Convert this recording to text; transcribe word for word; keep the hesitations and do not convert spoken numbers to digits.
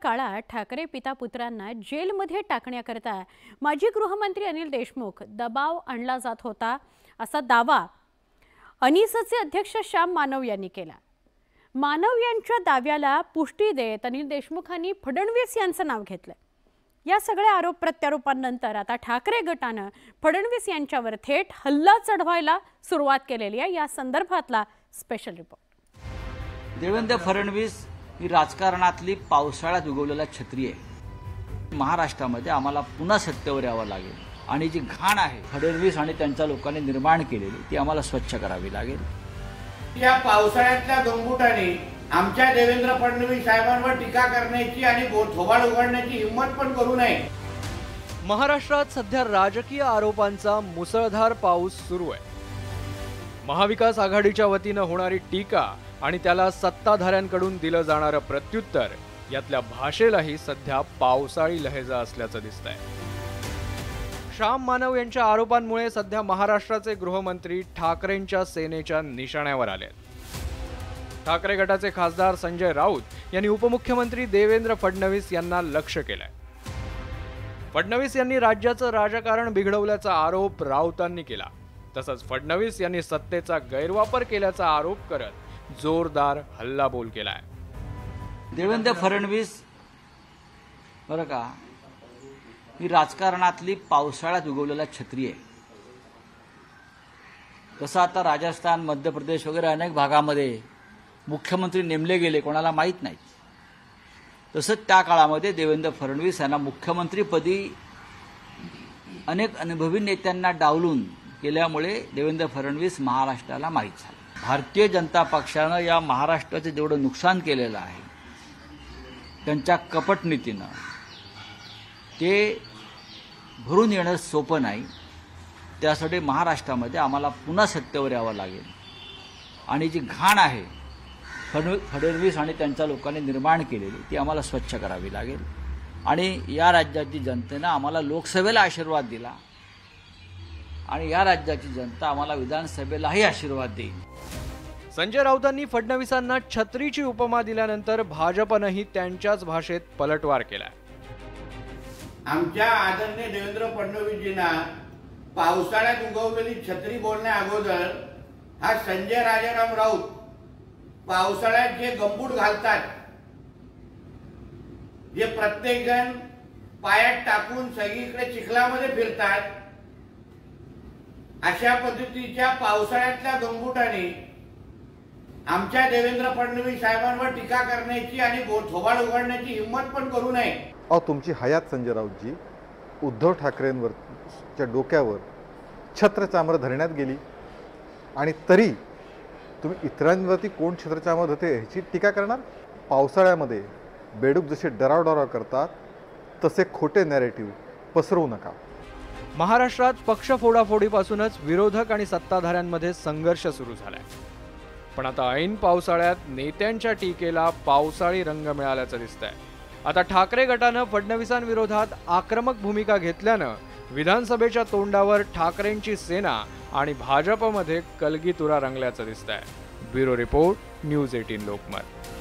काळात ठाकरे पिता पुत्रांना जेलमध्ये टाकण्याकरता माजी गृहमंत्री अनिल देशमुख दबाव आणला जात होता असा दावा अनिसचे अध्यक्ष श्याम मानव यांनी केला। मानव यांच्या दाव्याला पुष्टी देत अनिल देशमुखांनी फडणवीस यांचं नाव घेतलं। या सगळ्या आरोप प्रत्यारोपांनंतर आता ठाकरे गटाने फडणवीस यांच्यावर थेट हल्ला चढवायला सुरुवात केलेली आहे। या संदर्भातला स्पेशल रिपोर्ट। देवेंद्र फडणवीस ही राजकारणातली पावसाळ्यात उगवलेला छत्री आहे। महाराष्ट्रामध्ये आम्हाला पुन्हा सत्तेवर यावं लागेल आणि जी घाण आहे फडणवीस आणि त्यांच्या लोकांनी निर्माण केलेली ती आम्हाला स्वच्छ करावी लागेल। या पावसाळ्यातल्या गंगुटाने आमच्या देवेंद्र फडणवीस साहेबांवर टीका करण्याची आणि थोबाड उघडण्याची हिंमत पण करू नये। महाराष्ट्रात सध्या राजकीय आरोपांचा मुसळधार पाऊस सुरू आहे। महाविकास आघाडीच्या वतीने होणारी टीका आणि त्याला सत्ताधाऱ्यांकडून दिलं जाणारं प्रत्युत्तर यातल्या भाषेलाही सध्या पावसाळी लहेजा असल्याचं दिसतंय। श्याम मानव यांच्या आरोपांमुळे सध्या महाराष्ट्राचे गृहमंत्री ठाकरेंच्या सेनेच्या निशाण्यावर आले। ठाकरे गटाचे खासदार संजय राऊत यांनी उपमुख्यमंत्री देवेंद्र फडणवीस यांना लक्ष्य केलंय। फडणवीस यांनी राज्याचं राजकारण बिघडवल्याचा आरोप राऊतांनी केला। तसंच फडणवीस यांनी सत्तेचा गैरवापर केल्याचा आरोप करत जोरदार हल्लाबोल केलाय। देवेंद्र फडणवीस बरं का ही राजकारणातली पावसाळ्यात उगवलेला छत्री आहे। तसं आता राजस्थान, मध्य प्रदेश वगैरे अनेक भागामध्ये मुख्यमंत्री नेमले गेले कोणाला माहीत नाही। तसंच त्या काळामध्ये देवेंद्र फडणवीस यांना मुख्यमंत्रीपदी अनेक अनुभवी नेत्यांना डावलून केल्यामुळे देवेंद्र फडणवीस महाराष्ट्राला माहीत झाले। भारतीय जनता पक्षानं या महाराष्ट्राचं जेवढं नुकसान केलेलं आहे त्यांच्या कपट नीतीनं ते भरून येणं सोपं नाही। त्यासाठी महाराष्ट्रामध्ये आम्हाला पुन्हा सत्तेवर यावं लागेल आणि जी घाण आहे फडणवीस आणि त्यांच्या लोकांनी निर्माण केलेली ती आम्हाला स्वच्छ करावी लागेल। आणि या राज्याची जनतेनं आम्हाला लोकसभेला आशीर्वाद दिला आणि या राज्याची जनता आम्हाला विधानसभेलाही आशीर्वाद देईल। संजय राऊतांनी फडणवीसांना छत्रीची उपमा दिल्यानंतर भाजपनेही त्यांच्याच भाषेत पलटवार केलाय। आमच्या आदरणीय देवेंद्र फडणवीसजींना पावसाळ्यात उगवलेली छत्री बोलण्या अगोदर हा संजय राजाराम राऊत पावसाळ्यात जे गंबूट घालतात, जे प्रत्येक जण पायात टाकून सगळीकडे चिखलामध्ये फिरतात, अशा पद्धतीच्या पावसाळ्यातल्या गंबुटाने आमच्या देवेंद्र फडणवीस साहेबांवर टीका करण्याची आणि थोबाड उघडण्याची हिंमत पण करू नये। अहो तुमची हयात संजय राऊतजी उद्धव ठाकरेंवरच्या डोक्यावर छत्रचामर धरण्यात गेली आणि तरी तुम्ही इतरांवरती कोण छत्रचामर धरते ह्याची टीका करणार। पावसाळ्यामध्ये बेडूक जसे डरावडराव करतात तसे खोटे नॅरेटिव्ह पसरवू नका। महाराष्ट्रात पक्ष फोडाफोडीपासूनच विरोधक आणि सत्ताधाऱ्यांमध्ये संघर्ष सुरू झालाय। पण आता ऐन पावसाळ्यात नेत्यांच्या टीकेला पावसाळी रंग मिळाल्याचं दिसतंय। आता ठाकरे गटानं फडणवीसांविरोधात आक्रमक भूमिका घेतल्यानं विधानसभेच्या तोंडावर ठाकरेंची सेना आणि भाजपमध्ये कलगीतुरा रंगल्याचं दिसतंय। ब्युरो रिपोर्ट, न्यूज अठरा लोकमत।